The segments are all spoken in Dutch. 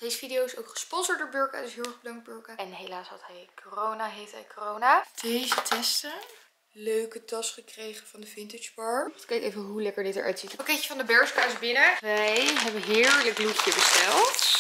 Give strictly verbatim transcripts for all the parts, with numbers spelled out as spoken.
Deze video is ook gesponsord door Burka, dus heel erg bedankt Burka. En helaas had hij corona, heet hij corona. Deze testen. Leuke tas gekregen van de Vintage Bar. Kijk even hoe lekker dit eruit ziet. Het pakketje van de Bershka is binnen. Wij hebben heerlijk loetje besteld.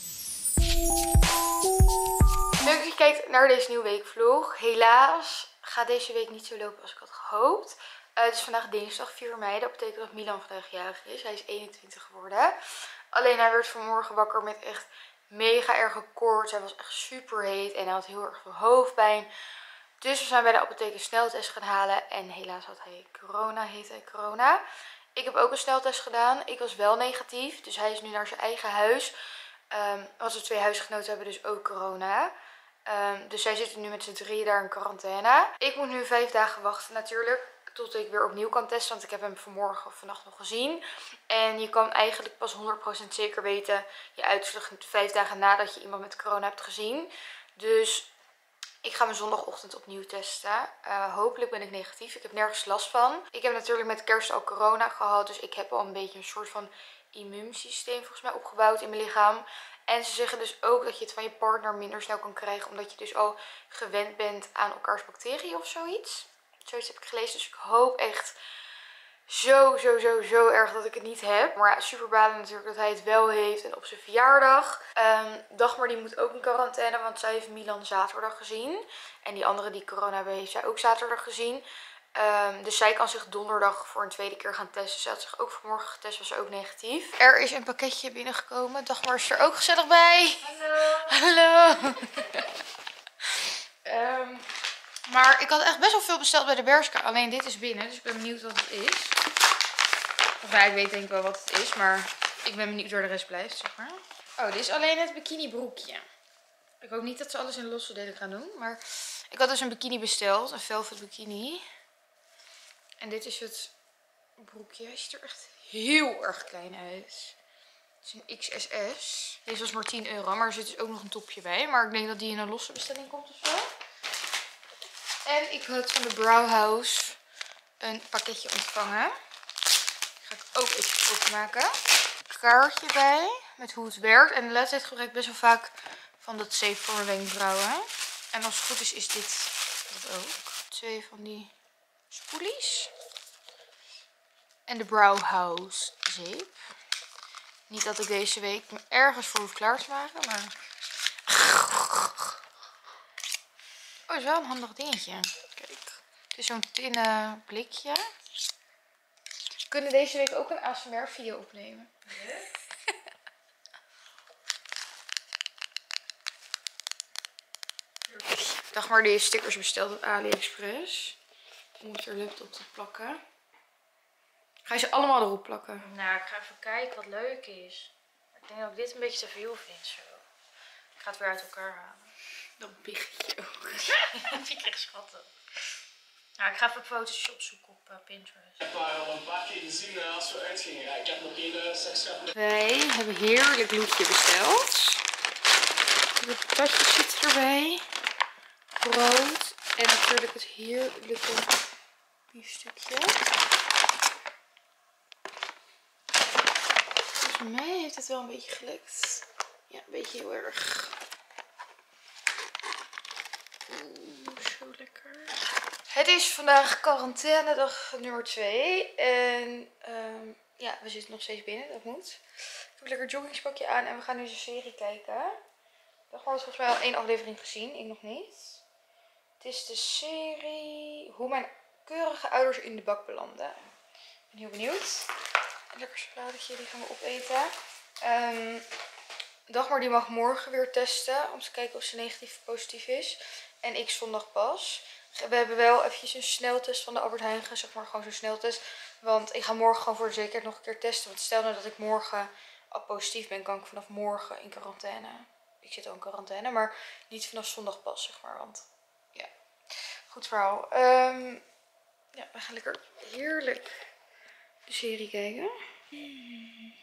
Leuk dat je kijkt naar deze nieuwe weekvlog. Helaas gaat deze week niet zo lopen als ik had gehoopt. Uh, het is vandaag dinsdag vier mei. Dat betekent dat Milan vandaag jarig is. Hij is eenentwintig geworden. Alleen hij werd vanmorgen wakker met echt mega erge koorts. Hij was echt super heet en hij had heel erg veel hoofdpijn. Dus we zijn bij de apotheek een sneltest gaan halen. En helaas had hij corona, heet hij corona. Ik heb ook een sneltest gedaan. Ik was wel negatief. Dus hij is nu naar zijn eigen huis. Um, als we twee huisgenoten hebben dus ook corona. Um, dus zij zitten nu met z'n drieën daar in quarantaine. Ik moet nu vijf dagen wachten natuurlijk. Tot ik weer opnieuw kan testen. Want ik heb hem vanmorgen of vannacht nog gezien. En je kan eigenlijk pas honderd procent zeker weten je uitslag vijf dagen nadat je iemand met corona hebt gezien. Dus ik ga me zondagochtend opnieuw testen. Uh, hopelijk ben ik negatief. Ik heb nergens last van. Ik heb natuurlijk met kerst al corona gehad. Dus ik heb al een beetje een soort van immuunsysteem volgens mij opgebouwd in mijn lichaam. En ze zeggen dus ook dat je het van je partner minder snel kan krijgen. Omdat je dus al gewend bent aan elkaars bacteriën of zoiets. Zoiets heb ik gelezen. Dus ik hoop echt zo, zo, zo, zo erg dat ik het niet heb. Maar ja, super balen natuurlijk dat hij het wel heeft. En op zijn verjaardag. Um, Dagmar die moet ook in quarantaine. Want zij heeft Milan zaterdag gezien. En die andere die corona hebben heeft zij ook zaterdag gezien. Um, dus zij kan zich donderdag voor een tweede keer gaan testen. Ze had zich ook vanmorgen getest, was ook negatief. Er is een pakketje binnengekomen. Dagmar is er ook gezellig bij. Hallo. Hallo. um, maar ik had echt best wel veel besteld bij de Bershka. Alleen dit is binnen, dus ik ben benieuwd wat het is. Of ja, ik weet denk ik wel wat het is, maar ik ben benieuwd waar de rest blijft, zeg maar. Oh, dit is alleen het bikini broekje. Ik hoop niet dat ze alles in losse delen gaan doen, maar ik had dus een bikini besteld, een velvet bikini. En dit is het broekje. Hij ziet er echt heel erg klein uit. Het is een X S S. Deze was maar tien euro. Maar er zit dus ook nog een topje bij. Maar ik denk dat die in een losse bestelling komt of zo. En ik had van de Brauhaus een pakketje ontvangen. Die ga ik ook even openmaken. Een kaartje bij. Met hoe het werkt. En de laatste tijd gebruik ik best wel vaak van dat zeep voor mijn wenkbrauwen. En als het goed is, is dit dat ook. Twee van die spoelies. En de Brauhaus zeep. Niet dat ik deze week me ergens voor hoef klaar te maken, maar... Oh, is wel een handig dingetje. Kijk. Het is zo'n tinnen blikje. We kunnen deze week ook een A S M R video opnemen. Nee? Dagmar die stickers besteld op AliExpress. Om op haar laptop te plakken. Ga je ze allemaal erop plakken? Nou, ik ga even kijken wat leuk is. Maar ik denk dat ik dit een beetje te veel vind zo. Ik ga het weer uit elkaar halen. Dat biggetje ook. Dat vind ik echt schattig. Nou, ik ga even foto's opzoeken op uh, Pinterest. Ik heb al een paar keer gezien uh, als we uitgingen. Ja, ik heb nog geen sekschap. Wij hebben heerlijk loetje besteld. De patatjes zitten erbij. Brood. En natuurlijk het heerlijke biefstukje. Volgens mij heeft het wel een beetje gelukt. Ja, een beetje heel erg. Oeh, zo lekker. Het is vandaag quarantaine dag nummer twee. En um, ja, we zitten nog steeds binnen. Dat moet. Ik heb een lekker joggingspakje aan. En we gaan nu een serie kijken. Dagmar had volgens mij al één aflevering gezien. Ik nog niet. Het is de serie Hoe mijn keurige ouders in de bak belanden. Ik ben heel benieuwd. Een lekker chocoladetje, die gaan we opeten. Um, Dagmar die mag morgen weer testen. Om te kijken of ze negatief of positief is. En ik zondag pas. We hebben wel eventjes een sneltest van de Albert Heijn. Zeg maar gewoon zo'n sneltest. Want ik ga morgen gewoon voor de zekerheid nog een keer testen. Want stel nou dat ik morgen al positief ben. Kan ik vanaf morgen in quarantaine. Ik zit al in quarantaine. Maar niet vanaf zondag pas, zeg maar. Want ja, goed verhaal. Um, ja, we gaan lekker heerlijk de serie kijken. Hmm.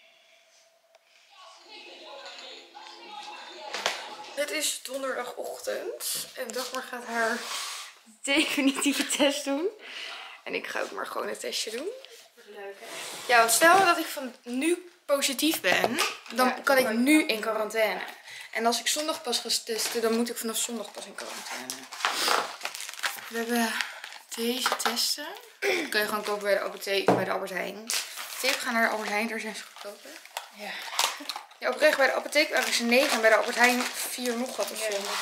Het is donderdagochtend en Dagmar gaat haar definitieve test doen. En ik ga ook maar gewoon een testje doen. Leuk hè? Ja, want stel dat ik van nu positief ben, dan Ja, kan dan ik kan je nu vanaf in nu. quarantaine. En als ik zondag pas ga testen, dan moet ik vanaf zondag pas in quarantaine. We hebben deze testen. Die kun je gewoon kopen bij de apotheek, bij de Albert Heijn. Tip, ga naar de Albert Heijn, daar zijn ze goedkoper. Ja. Ja, oprecht, bij de apotheek waren ze negen en bij de Albert Heijn vier nog wat of zo. Ja, Oké.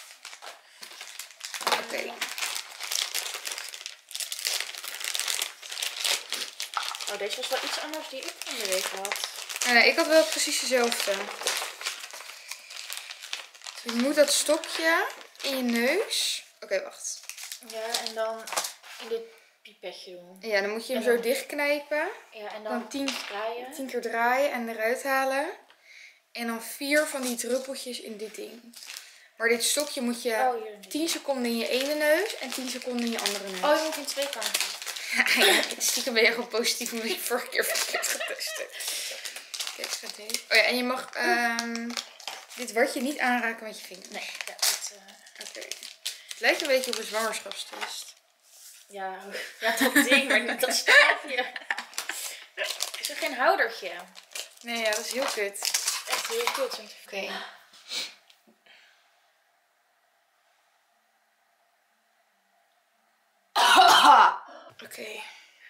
Okay. Oh, deze was wel iets anders die ik van de week had. Nee, nee, ik had wel precies dezelfde. Dus je moet dat stokje in je neus. Oké, okay, wacht. Ja, en dan in dit pipetje doen. Ja, dan moet je hem En dan- zo dichtknijpen. Ja, en dan, Dan tien, draaien. tien keer draaien en eruit halen. En dan vier van die druppeltjes in dit ding. Maar dit stokje moet je Oh, hier. tien seconden in je ene neus en tien seconden in je andere neus. Oh, je moet in twee kanten. Ja, stiekem ben je gewoon positief omdat je vorige keer verkeerd getest hebt. Kijk, ik ga deze. Oh ja, en je mag um, dit watje niet aanraken met je vingers. Nee, ja, dat... Uh... Oké. Okay. Het lijkt een beetje op een zwangerschapstest. Ja, ja, dat ding, maar niet dat staafje. Is er geen houdertje? Nee, ja, dat is heel kut. Echt heel kut. Oké. Okay. Oké. Okay.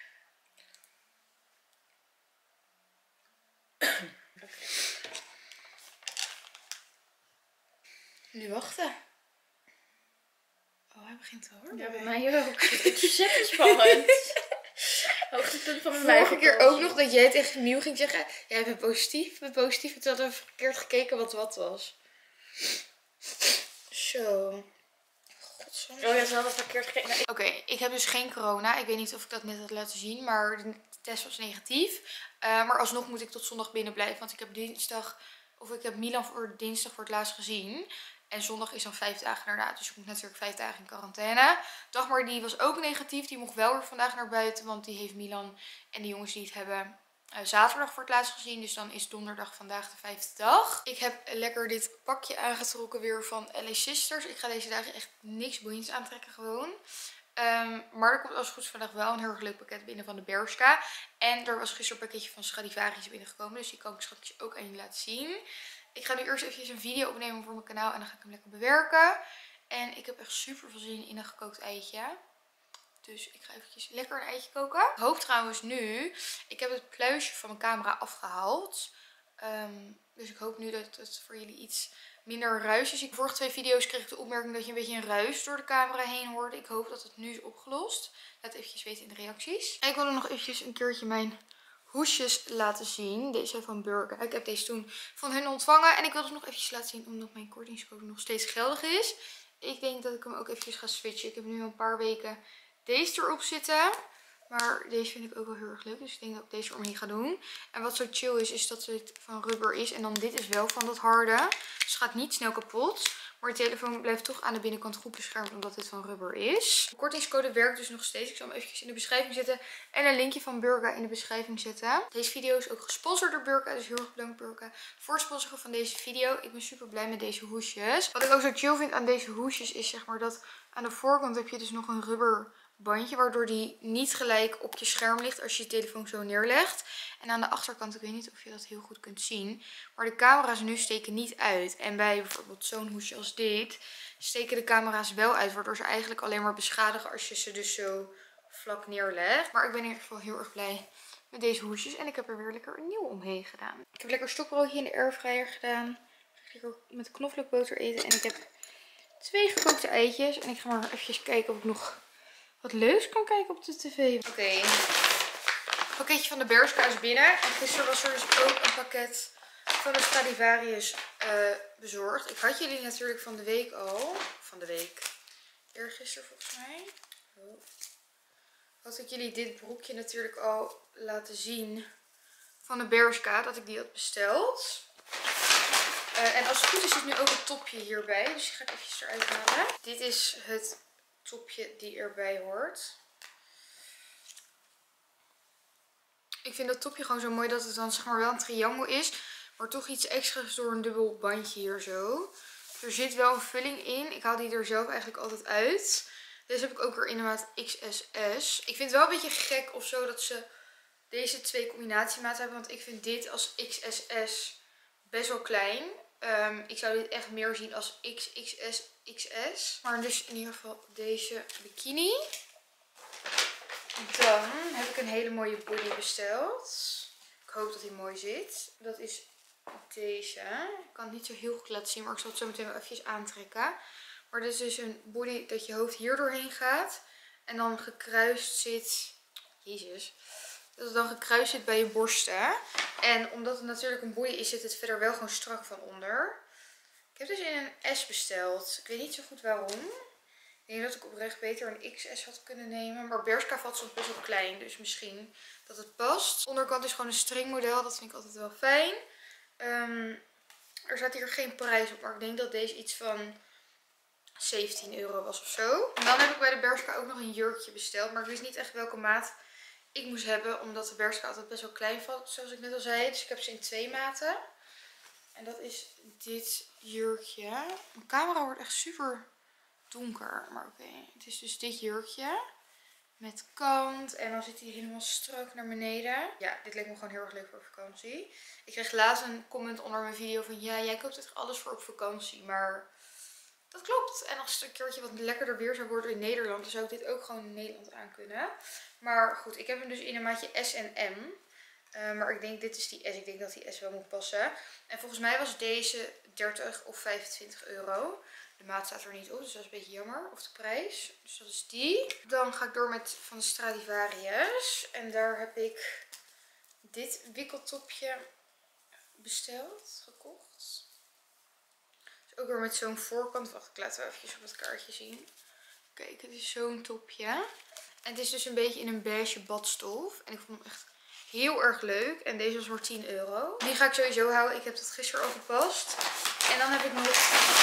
Nu wachten. Oh, hij begint te horen. Ja, bij mij ook. Het is ontzettend spannend. Hoogtepunt van mijn Vorige keer ook nog dat jij tegen Miel ging zeggen: jij bent positief, ik ben positief. En toen hadden we verkeerd gekeken wat wat was. Zo. Oh ja, ze hadden verkeerd gekeken. Oké, okay, ik heb dus geen corona. Ik weet niet of ik dat net had laten zien, maar de test was negatief. Uh, maar alsnog moet ik tot zondag binnen blijven, want ik heb dinsdag, of ik heb Milan voor dinsdag voor het laatst gezien. En zondag is dan vijf dagen daarna, dus ik moet natuurlijk vijf dagen in quarantaine. Dagmar die was ook negatief, die mocht wel weer vandaag naar buiten, want die heeft Milan en de jongens die het hebben uh, zaterdag voor het laatst gezien. Dus dan is donderdag vandaag de vijfde dag. Ik heb lekker dit pakje aangetrokken weer van L A Sisters. Ik ga deze dagen echt niks boeiends aantrekken gewoon. Um, maar er komt als het goed is vandaag wel een heel erg leuk pakket binnen van de Bershka. En er was gisteren een pakketje van Stradivarius binnengekomen, dus die kan ik straks ook aan je laten zien. Ik ga nu eerst even een video opnemen voor mijn kanaal en dan ga ik hem lekker bewerken. En ik heb echt super veel zin in een gekookt eitje. Dus ik ga eventjes lekker een eitje koken. Ik hoop trouwens nu, ik heb het pluisje van mijn camera afgehaald. Um, dus ik hoop nu dat het voor jullie iets minder ruis is. In de vorige twee video's kreeg ik de opmerking dat je een beetje een ruis door de camera heen hoorde. Ik hoop dat het nu is opgelost. Laat eventjes weten in de reacties. En ik wilde nog eventjes een keertje mijn hoesjes laten zien. Deze zijn van Burger. Ik heb deze toen van hun ontvangen. En ik wil het nog eventjes laten zien omdat mijn kortingscode nog steeds geldig is. Ik denk dat ik hem ook eventjes ga switchen. Ik heb nu al een paar weken deze erop zitten. Maar deze vind ik ook wel heel erg leuk. Dus ik denk dat ik deze eromheen ga doen. En wat zo chill is, is dat het van rubber is. En dan dit is wel van dat harde. Dus het gaat niet snel kapot. Maar de telefoon blijft toch aan de binnenkant goed beschermd omdat dit van rubber is. De kortingscode werkt dus nog steeds. Ik zal hem eventjes in de beschrijving zetten. En een linkje van Burka in de beschrijving zetten. Deze video is ook gesponsord door Burka. Dus heel erg bedankt Burka voor het sponsoren van deze video. Ik ben super blij met deze hoesjes. Wat ik ook zo chill vind aan deze hoesjes is zeg maar dat aan de voorkant heb je dus nog een rubber bandje, waardoor die niet gelijk op je scherm ligt als je je telefoon zo neerlegt. En aan de achterkant, ik weet niet of je dat heel goed kunt zien, maar de camera's nu steken niet uit. En bij bijvoorbeeld zo'n hoesje als dit steken de camera's wel uit, waardoor ze eigenlijk alleen maar beschadigen als je ze dus zo vlak neerlegt. Maar ik ben in ieder geval heel erg blij met deze hoesjes en ik heb er weer lekker een nieuw omheen gedaan. Ik heb lekker stokbroodje in de airfryer gedaan. Ik ga lekker met knoflookboter eten en ik heb twee gekookte eitjes. En ik ga maar even kijken of ik nog wat leuks kan kijken op de tv. Oké. Okay. Het pakketje van de Bershka is binnen. En gisteren was er dus ook een pakket van de Stradivarius uh, bezorgd. Ik had jullie natuurlijk van de week al. Van de week. Eergisteren volgens mij. Oh. Had ik jullie dit broekje natuurlijk al laten zien. Van de Bershka. Dat ik die had besteld. Uh, en als het goed is zit nu ook een topje hierbij. Dus die ga ik eventjes eruit halen. Dit is het topje die erbij hoort. Ik vind dat topje gewoon zo mooi dat het dan zeg maar wel een triangel is. Maar toch iets extra's door een dubbel bandje hier zo. Er zit wel een vulling in. Ik haal die er zelf eigenlijk altijd uit. Deze heb ik ook weer in de maat X S S. Ik vind het wel een beetje gek of zo dat ze deze twee combinatiematen hebben. Want ik vind dit als X S S best wel klein. Um, ik zou dit echt meer zien als X X S X S. Maar dus in ieder geval deze bikini. Dan heb ik een hele mooie body besteld. Ik hoop dat hij mooi zit. Dat is deze. Ik kan het niet zo heel goed laten zien, maar ik zal het zo meteen wel eventjes aantrekken. Maar dit is dus een body dat je hoofd hier doorheen gaat. En dan gekruist zit... Jezus. Dat het dan gekruist zit bij je borsten. En omdat het natuurlijk een body is, zit het verder wel gewoon strak van onder. Ik heb dus in een S besteld. Ik weet niet zo goed waarom. Ik denk dat ik oprecht beter een X S had kunnen nemen. Maar Bershka valt soms best wel klein. Dus misschien dat het past. De onderkant is gewoon een stringmodel. Dat vind ik altijd wel fijn. Um, er staat hier geen prijs op. Maar ik denk dat deze iets van zeventien euro was of zo. En dan heb ik bij de Bershka ook nog een jurkje besteld. Maar ik wist niet echt welke maat ik moest hebben. Omdat de Bershka altijd best wel klein valt. Zoals ik net al zei. Dus ik heb ze in twee maten. En dat is dit jurkje. Mijn camera wordt echt super donker. Maar oké. Okay. Het is dus dit jurkje. Met kant. En dan zit hij helemaal strak naar beneden. Ja, dit leek me gewoon heel erg leuk voor vakantie. Ik kreeg laatst een comment onder mijn video van... Ja, jij koopt echt alles voor op vakantie. Maar dat klopt. En als het een keertje wat lekkerder weer zou worden in Nederland... dan zou ik dit ook gewoon in Nederland aan kunnen. Maar goed, ik heb hem dus in een maatje S en M. Uh, maar ik denk, dit is die S. Ik denk dat die S wel moet passen. En volgens mij was deze dertig of vijfentwintig euro. De maat staat er niet op, dus dat is een beetje jammer. Of de prijs. Dus dat is die. Dan ga ik door met van de Stradivarius. En daar heb ik dit wikkeltopje besteld, gekocht. Dus ook weer met zo'n voorkant. Wacht, ik laat het wel eventjes op het kaartje zien. Kijk, het is zo'n topje. En het is dus een beetje in een beige badstof. En ik vond hem echt heel erg leuk. En deze was maar tien euro. Die ga ik sowieso houden. Ik heb dat gisteren al gepast. En dan heb ik nog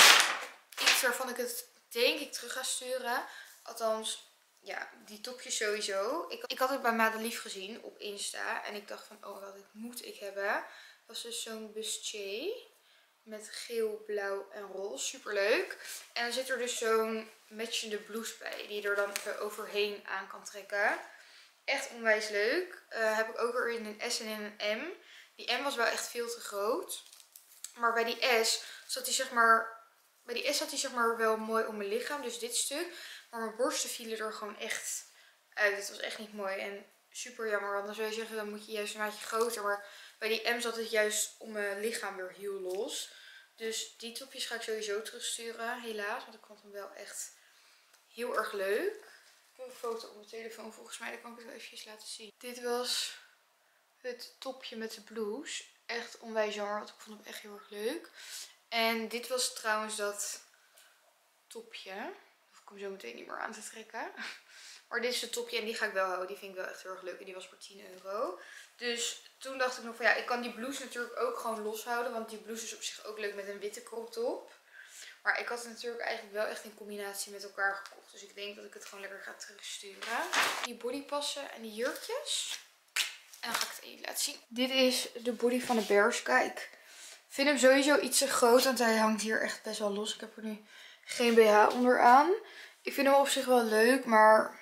iets waarvan ik het denk ik terug ga sturen. Althans, ja, die topjes sowieso. Ik, ik had het bij Madelief gezien op Insta. En ik dacht van, oh wat dit moet ik hebben. Dat was dus zo'n bustier. Met geel, blauw en roze. Super leuk. En dan zit er dus zo'n matchende blouse bij. Die je er dan even overheen aan kan trekken. Echt onwijs leuk. Uh, heb ik ook weer in een S en in een M. Die M was wel echt veel te groot. Maar bij die S zat hij zeg maar... Bij die S zat hij zeg maar wel mooi om mijn lichaam. Dus dit stuk. Maar mijn borsten vielen er gewoon echt uit. Het was echt niet mooi. En super jammer. Want dan zou je zeggen, dan moet je juist een maatje groter. Maar bij die M zat het juist om mijn lichaam weer heel los. Dus die topjes ga ik sowieso terugsturen. Helaas. Want ik vond hem wel echt heel erg leuk. Ik heb een foto op mijn telefoon volgens mij. Dan kan ik het wel eventjes laten zien. Dit was het topje met de blouse. Echt onwijs jammer. Want ik vond hem echt heel erg leuk. En dit was trouwens dat topje. Hoef ik hem zo meteen niet meer aan te trekken. Maar dit is het topje en die ga ik wel houden. Die vind ik wel echt heel erg leuk. En die was voor tien euro. Dus toen dacht ik nog van ja, ik kan die blouse natuurlijk ook gewoon loshouden. Want die blouse is op zich ook leuk met een witte crop top. Maar ik had het natuurlijk eigenlijk wel echt in combinatie met elkaar gekocht. Dus ik denk dat ik het gewoon lekker ga terugsturen. Die bodypassen en die jurkjes. En dan ga ik het even laten zien. Dit is de body van de Bershka. Ik vind hem sowieso iets te groot. Want hij hangt hier echt best wel los. Ik heb er nu geen B H onderaan. Ik vind hem op zich wel leuk. Maar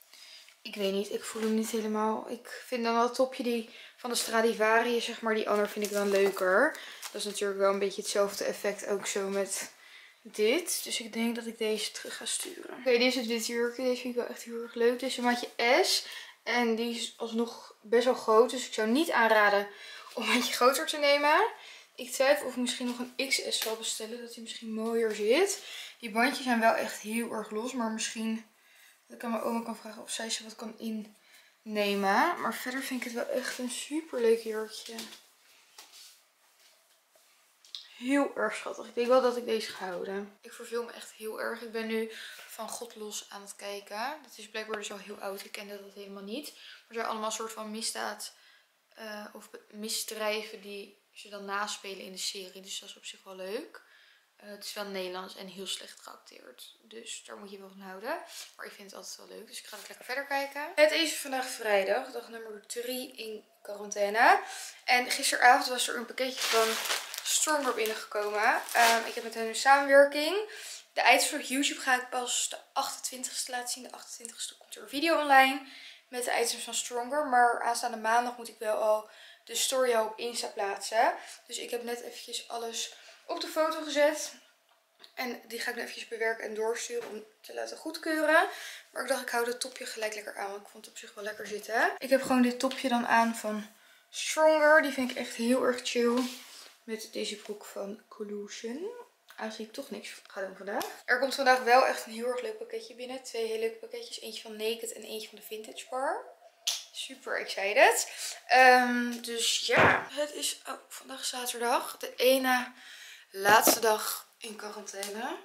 ik weet niet. Ik voel hem niet helemaal. Ik vind dan wel het topje die van de Stradivarius, zeg maar. Die andere vind ik dan leuker. Dat is natuurlijk wel een beetje hetzelfde effect ook zo met dit. Dus ik denk dat ik deze terug ga sturen. Oké, okay, dit is dit jurkje. Deze vind ik wel echt heel erg leuk. Dit is een maatje S. En die is alsnog best wel groot. Dus ik zou niet aanraden om een maatje groter te nemen. Ik twijfel of ik misschien nog een X S zal bestellen. Dat hij misschien mooier zit. Die bandjes zijn wel echt heel erg los. Maar misschien dat ik aan mijn oma kan vragen of zij ze wat kan innemen. Maar verder vind ik het wel echt een super leuk jurkje. Heel erg schattig. Ik denk wel dat ik deze ga houden. Ik verveel me echt heel erg. Ik ben nu van God los aan het kijken. Dat is blijkbaar dus al heel oud. Ik kende dat helemaal niet. Maar het zijn allemaal soort van misdaad uh, of misdrijven die ze dan naspelen in de serie. Dus dat is op zich wel leuk. Uh, het is wel Nederlands en heel slecht geacteerd. Dus daar moet je wel van houden. Maar ik vind het altijd wel leuk. Dus ik ga het lekker verder kijken. Het is vandaag vrijdag. Dag nummer drie in quarantaine. En gisteravond was er een pakketje van Stormbar binnengekomen. Um, ik heb met hen een samenwerking. De eindvlog YouTube ga ik pas de achtentwintigste laten zien. De achtentwintigste komt er een video online. met de items van Stronger. Maar aanstaande maandag moet ik wel al de story al op Insta plaatsen. Dus ik heb net eventjes alles op de foto gezet. En die ga ik nu eventjes bewerken en doorsturen om te laten goedkeuren. Maar ik dacht, ik hou dat topje gelijk lekker aan. Want ik vond het op zich wel lekker zitten. Ik heb gewoon dit topje dan aan van Stronger. Die vind ik echt heel erg chill. Met deze broek van Collusion. Aangezien ik toch niks ga doen vandaag. Er komt vandaag wel echt een heel erg leuk pakketje binnen. Twee hele leuke pakketjes. Eentje van Naked en eentje van de Vintage Bar. Super excited. Um, dus ja, het is oh, vandaag zaterdag. De ene laatste dag in quarantaine.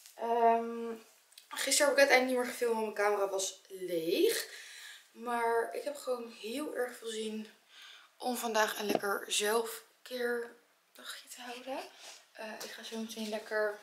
Um, gisteren heb ik uiteindelijk niet meer gefilmd, want mijn camera was leeg. Maar ik heb gewoon heel erg veel zin om vandaag een lekker zelfkeerdagje te houden. Uh, ik ga zo meteen lekker,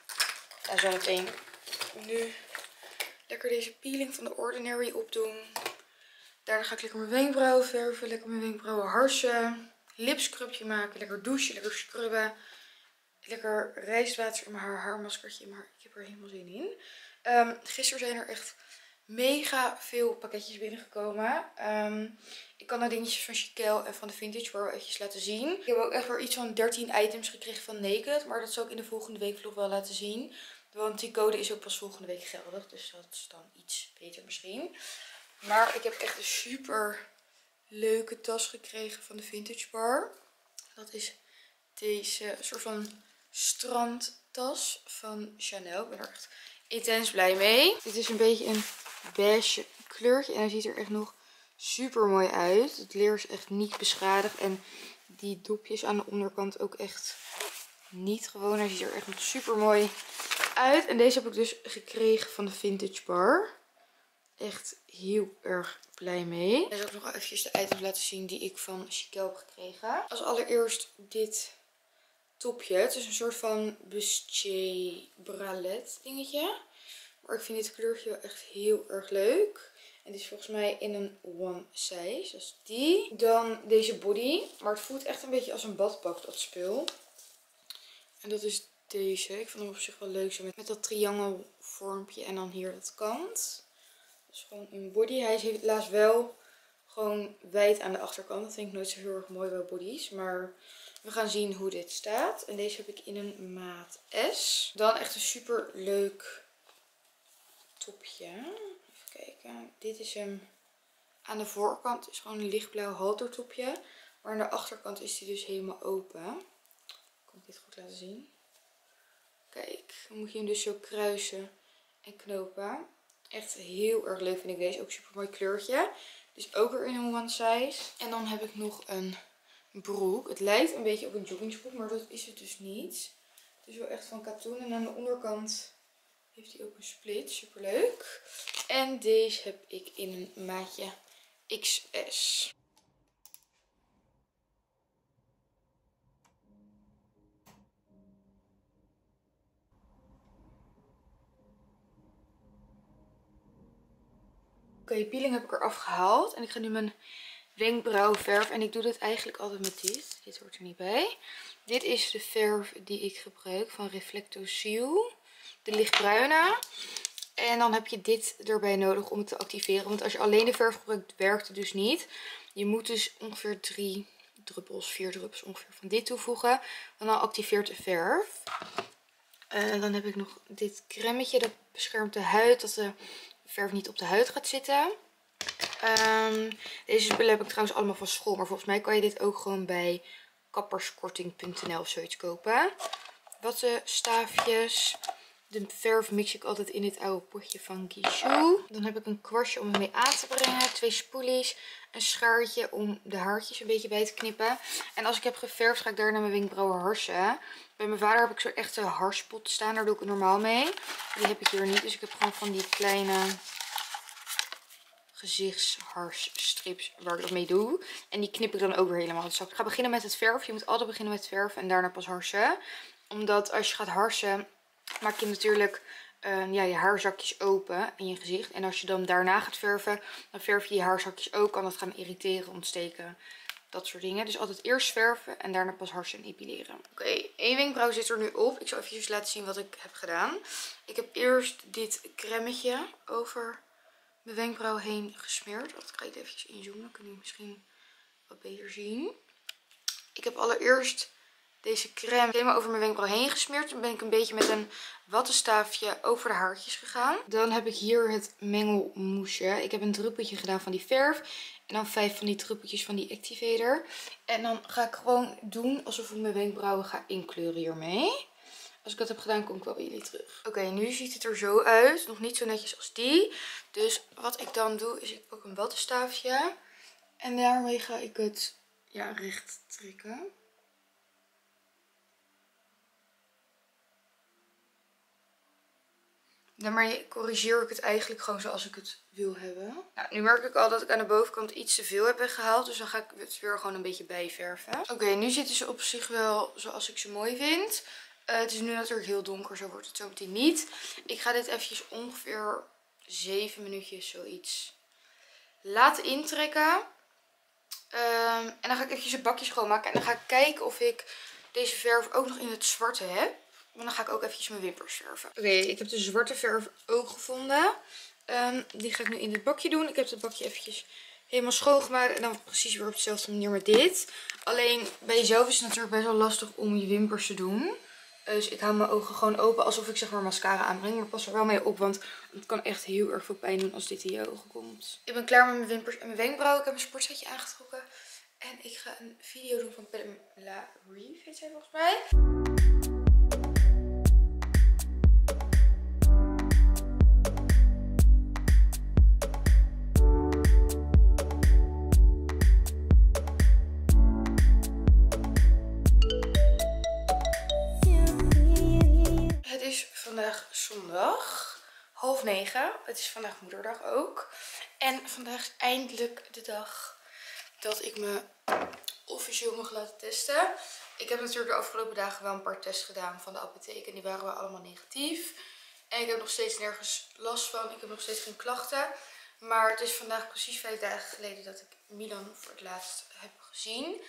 ja zo meteen nu lekker deze peeling van de Ordinary opdoen. Daarna ga ik lekker mijn wenkbrauwen verven, lekker mijn wenkbrauwen harsen, lipscrubje maken, lekker douchen, lekker scrubben. Lekker rijstwater in mijn haar, haarmaskertje in mijn haar. Ik heb er helemaal zin in. Um, gisteren zijn er echt mega veel pakketjes binnengekomen. Um, ik kan de dingetjes van Chiquel en van de Vintage Bar eventjes laten zien. Ik heb ook echt weer iets van dertien items gekregen van Naked. Maar dat zal ik in de volgende weekvlog wel laten zien. Want die code is ook pas volgende week geldig. Dus dat is dan iets beter misschien. Maar ik heb echt een super leuke tas gekregen van de Vintage Bar. Dat is deze soort van strandtas van Chanel. Ik ben er echt intens blij mee. Dit is een beetje een beige kleurtje. En hij ziet er echt nog super mooi uit. Het leer is echt niet beschadigd. En die dopjes aan de onderkant ook echt niet gewoon. Hij ziet er echt nog super mooi uit. En deze heb ik dus gekregen van de Vintage Bar. Echt heel erg blij mee. En zal ik nog eventjes de items laten zien die ik van Chiquel heb gekregen. Als allereerst dit topje. Het is een soort van bustier bralette dingetje. Maar ik vind dit kleurtje wel echt heel erg leuk. En dit is volgens mij in een one size. Dat is die. Dan deze body. Maar het voelt echt een beetje als een badpak, dat spul. En dat is deze. Ik vind hem op zich wel leuk zo met, met dat triangelvormpje. En dan hier dat kant. Dat is gewoon een body. Hij is helaas wel gewoon wijd aan de achterkant. Dat vind ik nooit zo heel erg mooi bij bodies. Maar we gaan zien hoe dit staat. En deze heb ik in een maat S. Dan echt een super leuk topje. Even kijken. Dit is hem aan de voorkant. Het is gewoon een lichtblauw haltertopje. Maar aan de achterkant is die dus helemaal open. Kan ik dit goed laten zien? Kijk, dan moet je hem dus zo kruisen en knopen. Echt heel erg leuk vind ik deze. Ook super mooi kleurtje. Dus ook weer in een one size. En dan heb ik nog een broek. Het lijkt een beetje op een joggingsbroek, maar dat is het dus niet. Het is wel echt van katoen. En aan de onderkant heeft hij ook een split. Super leuk. En deze heb ik in een maatje X S. Oké, okay, peeling heb ik eraf gehaald. En ik ga nu mijn wenkbrauwen verven. En ik doe dit eigenlijk altijd met dit. Dit hoort er niet bij. Dit is de verf die ik gebruik van Reflecto Seal. De lichtbruine. En dan heb je dit erbij nodig om het te activeren. Want als je alleen de verf gebruikt, werkt het dus niet. Je moet dus ongeveer drie druppels, vier druppels ongeveer van dit toevoegen. En dan activeert de verf. En dan heb ik nog dit cremmetje. Dat beschermt de huid. Dat de verf niet op de huid gaat zitten. Um, deze spullen heb ik trouwens allemaal van school. Maar volgens mij kan je dit ook gewoon bij kapperskorting punt n l of zoiets kopen. Wattenstaafjes. De verf mix ik altijd in dit oude potje van Guichou. Dan heb ik een kwastje om hem mee aan te brengen. Twee spoelies. Een schaartje om de haartjes een beetje bij te knippen. En als ik heb geverfd ga ik daarna mijn wenkbrauwen harsen. Bij mijn vader heb ik zo'n echte harspot staan. Daar doe ik het normaal mee. Die heb ik hier niet. Dus ik heb gewoon van die kleine gezichtsharsstrips waar ik dat mee doe. En die knip ik dan ook weer helemaal. Dus ik ga beginnen met het verf. Je moet altijd beginnen met verf en daarna pas harsen. Omdat als je gaat harsen maak je natuurlijk uh, ja, je haarzakjes open in je gezicht. En als je dan daarna gaat verven, dan verf je je haarzakjes ook. Kan dat gaan irriteren, ontsteken. Dat soort dingen. Dus altijd eerst verven en daarna pas harsen en epileren. Oké, okay, één wenkbrauw zit er nu op. Ik zal even laten zien wat ik heb gedaan. Ik heb eerst dit cremmetje over mijn wenkbrauw heen gesmeerd. Dat ga ik eventjes inzoomen. Dan kun je misschien wat beter zien. Ik heb allereerst deze crème helemaal over mijn wenkbrauw heen gesmeerd. Dan ben ik een beetje met een wattenstaafje over de haartjes gegaan. Dan heb ik hier het mengelmoesje. Ik heb een druppeltje gedaan van die verf. En dan vijf van die druppeltjes van die activator. En dan ga ik gewoon doen alsof ik mijn wenkbrauwen ga inkleuren hiermee. Als ik dat heb gedaan, kom ik wel bij jullie terug. Oké, okay, nu ziet het er zo uit. Nog niet zo netjes als die. Dus wat ik dan doe, is ik pak een wattenstaafje. En daarmee ga ik het ja, recht trekken. Daarmee corrigeer ik het eigenlijk gewoon zoals ik het wil hebben. Nou, nu merk ik al dat ik aan de bovenkant iets te veel heb weggehaald. Dus dan ga ik het weer gewoon een beetje bijverven. Oké, okay, nu zitten ze op zich wel zoals ik ze mooi vind. Uh, het is nu natuurlijk heel donker, zo wordt het zo meteen niet. Ik ga dit eventjes ongeveer zeven minuutjes zoiets laten intrekken. Um, en dan ga ik eventjes een bakje schoonmaken. En dan ga ik kijken of ik deze verf ook nog in het zwarte heb. En dan ga ik ook eventjes mijn wimpers verven. Oké, okay, ik heb de zwarte verf ook gevonden. Um, die ga ik nu in dit bakje doen. Ik heb het bakje eventjes helemaal schoongemaakt. En dan precies weer op dezelfde manier met dit. Alleen bij jezelf is het natuurlijk best wel lastig om je wimpers te doen. Dus ik hou mijn ogen gewoon open alsof ik zeg maar mascara aanbreng. Maar pas er wel mee op, want het kan echt heel erg veel pijn doen als dit in je ogen komt. Ik ben klaar met mijn wimpers en mijn wenkbrauwen. Ik heb mijn sportsetje aangetrokken. En ik ga een video doen van Pelham La Reef, heet zij volgens mij. Vandaag zondag, half negen. Het is vandaag moederdag ook. En vandaag is eindelijk de dag dat ik me officieel mag laten testen. Ik heb natuurlijk de afgelopen dagen wel een paar tests gedaan van de apotheek. En die waren wel allemaal negatief. En ik heb nog steeds nergens last van. Ik heb nog steeds geen klachten. Maar het is vandaag precies vijf dagen geleden dat ik Milan voor het laatst heb gezien.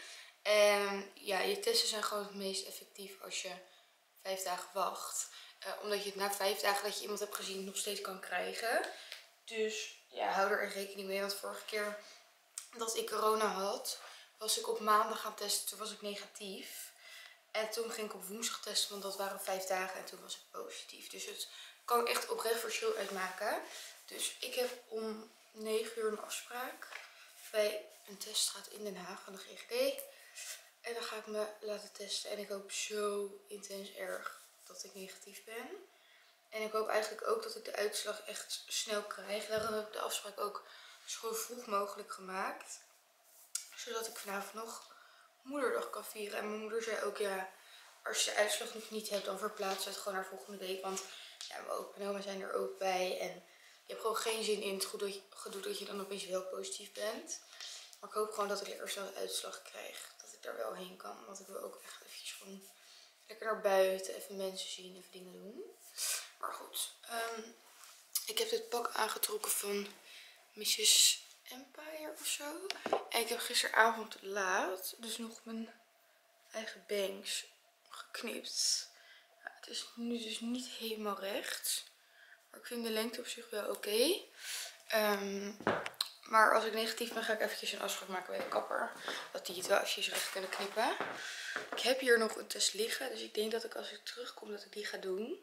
En ja, je testen zijn gewoon het meest effectief als je vijf dagen wacht. Uh, omdat je het na vijf dagen dat je iemand hebt gezien nog steeds kan krijgen. Dus ja, hou er rekening mee. Want vorige keer dat ik corona had, was ik op maandag gaan testen. Toen was ik negatief. En toen ging ik op woensdag testen, want dat waren vijf dagen. En toen was ik positief. Dus het kan echt oprecht verschil uitmaken. Dus ik heb om negen uur een afspraak bij een teststraat in Den Haag van de G G D. En dan ga ik me laten testen. En ik hoop zo intens erg dat ik negatief ben. En ik hoop eigenlijk ook dat ik de uitslag echt snel krijg. Daarom heb ik de afspraak ook zo vroeg mogelijk gemaakt. Zodat ik vanavond nog moederdag kan vieren. En mijn moeder zei ook, ja, als je de uitslag nog niet hebt, dan verplaatsen we het gewoon naar volgende week. Want ja, mijn opa en oma zijn er ook bij. En je hebt gewoon geen zin in het gedoe dat je dan opeens wel positief bent. Maar ik hoop gewoon dat ik eerst wel de uitslag krijg. Dat ik daar wel heen kan. Want ik wil ook echt eventjes gewoon lekker naar buiten, even mensen zien, even dingen doen. Maar goed, um, ik heb dit pak aangetrokken van missus Empire of zo. En ik heb gisteravond laat dus nog mijn eigen bangs geknipt. Ja, het is nu dus niet helemaal recht. Maar ik vind de lengte op zich wel oké. Okay. Um, maar als ik negatief ben, ga ik eventjes een afspraak maken bij de kapper. Dat die het wel eventjes recht kunnen knippen. Ik heb hier nog een test liggen. Dus ik denk dat ik als ik terugkom, dat ik die ga doen.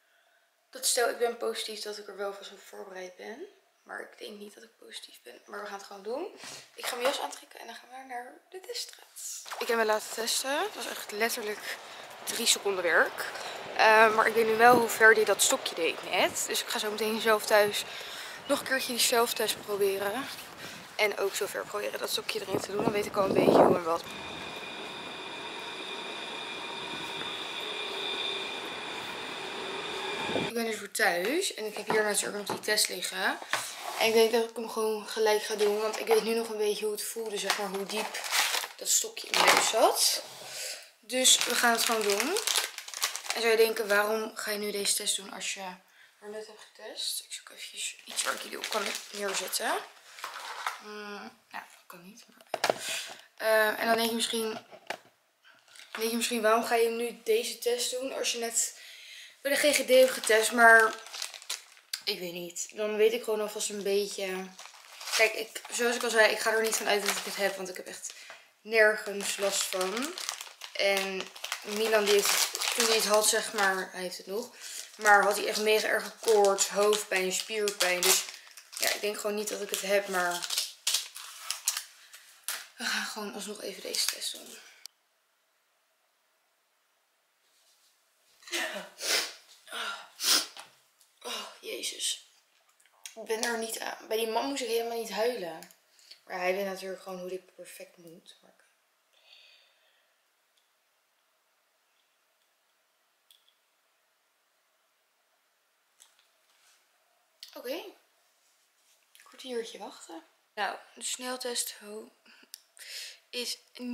Dat stel ik ben positief, dat ik er wel vast op voorbereid ben. Maar ik denk niet dat ik positief ben. Maar we gaan het gewoon doen. Ik ga mijn jas aantrekken en dan gaan we naar de teststraat. Ik heb me laten testen. Dat was echt letterlijk drie seconden werk. Uh, maar ik weet nu wel hoe ver die dat stokje deed net. Dus ik ga zo meteen zelf thuis nog een keertje die zelftest proberen. En ook zo ver proberen dat stokje erin te doen. Dan weet ik al een beetje hoe en wat. Ik ben dus weer thuis. En ik heb hier natuurlijk nog die test liggen. En ik denk dat ik hem gewoon gelijk ga doen. Want ik weet nu nog een beetje hoe het voelde. Zeg maar hoe diep dat stokje in mijn neus zat. Dus we gaan het gewoon doen. En zou je denken, waarom ga je nu deze test doen als je er net hebt getest? Ik zoek even iets waar ik jullie op kan neerzetten. Mm, ja, dat kan niet. Maar... Uh, en dan denk je misschien... denk je misschien, waarom ga je nu deze test doen als je net bij de G G D hebt getest? Maar ik weet niet. Dan weet ik gewoon alvast een beetje. Kijk, ik, zoals ik al zei, ik ga er niet van uit dat ik het heb. Want ik heb echt nergens last van. En Milan, die heeft het, toen hij het had, zeg maar, hij heeft het nog. Maar had hij echt mega erge koorts, hoofdpijn, spierpijn. Dus ja, ik denk gewoon niet dat ik het heb. Maar we gaan gewoon alsnog even deze test doen. Oh, oh, jezus. Ik ben er niet aan. Bij die man moest ik helemaal niet huilen. Maar hij weet natuurlijk gewoon hoe dit perfect moet. Maar... Oké. Okay. Kwartiertje wachten. Nou, de sneltest oh, is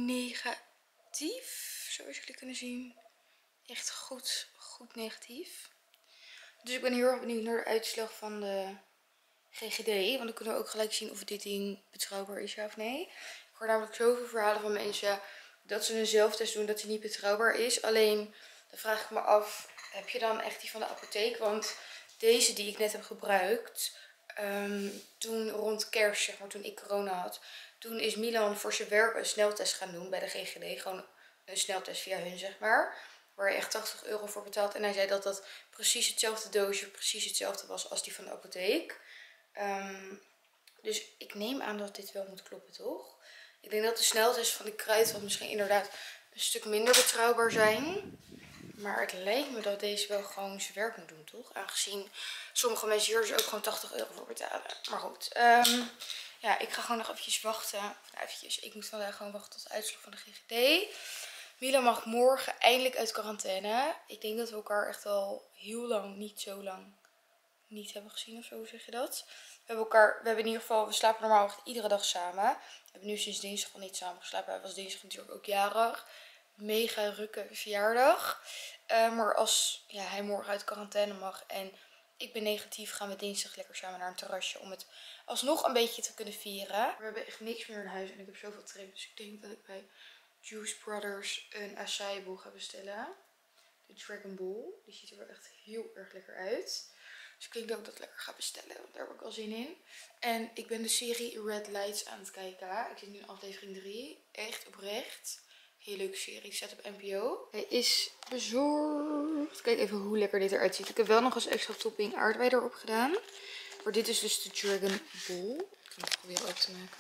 negatief. Zoals jullie kunnen zien. Echt goed, goed negatief. Dus ik ben heel erg benieuwd naar de uitslag van de G G D. Want dan kunnen we ook gelijk zien of dit ding betrouwbaar is, ja of nee. Ik hoor namelijk zoveel verhalen van mensen dat ze een zelftest doen dat die niet betrouwbaar is. Alleen, dan vraag ik me af, heb je dan echt die van de apotheek? Want deze die ik net heb gebruikt, um, toen rond kerst, zeg maar, toen ik corona had. Toen is Milan voor zijn werk een sneltest gaan doen bij de G G D. Gewoon een sneltest via hun, zeg maar. Waar je echt tachtig euro voor betaalt. En hij zei dat dat precies hetzelfde doosje, precies hetzelfde was als die van de apotheek. Um, dus ik neem aan dat dit wel moet kloppen, toch? Ik denk dat de sneltest van die kruidvat misschien inderdaad een stuk minder betrouwbaar zijn. Maar het lijkt me dat deze wel gewoon zijn werk moet doen, toch? Aangezien sommige mensen hier dus ook gewoon tachtig euro voor betalen. Maar goed, um, ja, ik ga gewoon nog eventjes wachten. Nou, eventjes, ik moet vandaag gewoon wachten tot de uitslag van de G G D. Milan mag morgen eindelijk uit quarantaine. Ik denk dat we elkaar echt al heel lang, niet zo lang, niet hebben gezien of zo, hoe zeg je dat? We hebben elkaar, we hebben in ieder geval, we slapen normaal echt iedere dag samen. We hebben nu sinds dinsdag al niet samen geslapen. Hij was dinsdag natuurlijk ook jarig. Mega rukke verjaardag. Uh, maar als ja, hij morgen uit quarantaine mag en ik ben negatief, gaan we dinsdag lekker samen naar een terrasje om het alsnog een beetje te kunnen vieren. We hebben echt niks meer in huis en ik heb zoveel trip. Dus ik denk dat ik bij Juice Brothers een acai bowl ga bestellen. De Dragon Ball. Die ziet er wel echt heel erg lekker uit. Dus ik denk dat ik dat lekker ga bestellen. Want daar heb ik al zin in. En ik ben de serie Red Lights aan het kijken. Ik zit nu in aflevering drie. Echt oprecht. Hele leuke serie. Die staat op N P O. Hij is bezorgd. Kijk even hoe lekker dit eruit ziet. Ik heb wel nog als extra topping aardbei erop gedaan. Maar dit is dus de Dragon Ball. Ik ga het proberen open te maken.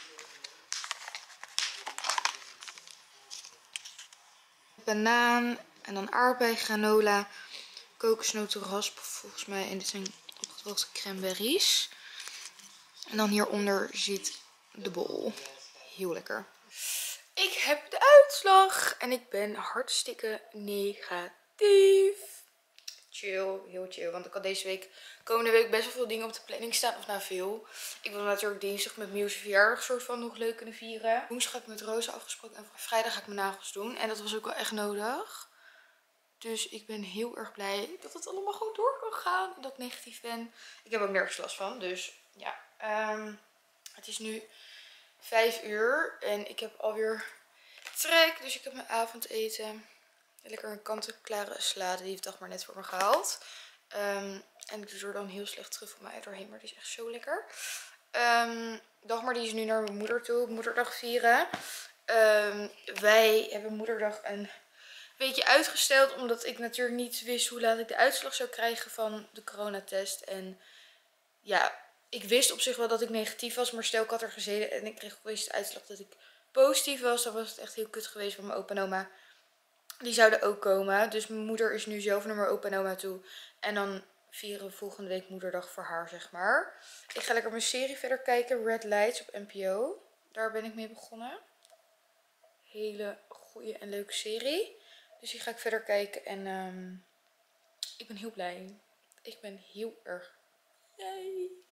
Banaan. En dan aardbei, granola, kokosnoten, rasp volgens mij. En dit zijn opgedroogde cranberries. En dan hieronder zit de bol. Heel lekker. Ik heb de uitslag. En ik ben hartstikke negatief. Chill, heel chill. Want ik had deze week, komende week best wel veel dingen op de planning staan. Of nou veel. Ik wil natuurlijk dinsdag met Miu's verjaardag soort van nog leuk kunnen vieren. Woensdag heb ik met Rosa afgesproken. En vrijdag ga ik mijn nagels doen. En dat was ook wel echt nodig. Dus ik ben heel erg blij dat het allemaal gewoon door kan gaan. En dat ik negatief ben. Ik heb ook nergens last van. Dus ja. Um, het is nu vijf uur. En ik heb alweer trek. Dus ik heb mijn avondeten. Lekker een kant-en-klare salade. Die heeft Dagmar net voor me gehaald. Um, en ik doe er dan heel slecht truffelmayo doorheen. Maar die is echt zo lekker. Um, Dagmar die is nu naar mijn moeder toe. Moederdag vieren. Um, wij hebben moederdag een beetje uitgesteld. Omdat ik natuurlijk niet wist hoe laat ik de uitslag zou krijgen van de coronatest. En ja, ik wist op zich wel dat ik negatief was. Maar stel ik had er gezeten en ik kreeg opeens de uitslag dat ik positief was. Dan was het echt heel kut geweest van mijn opa en oma. Die zouden ook komen. Dus mijn moeder is nu zelf naar mijn opa en oma toe. En dan vieren we volgende week moederdag voor haar, zeg maar. Ik ga lekker mijn serie verder kijken. Red Lights op N P O. Daar ben ik mee begonnen. Hele goede en leuke serie. Dus die ga ik verder kijken. En um, ik ben heel blij. Ik ben heel erg blij.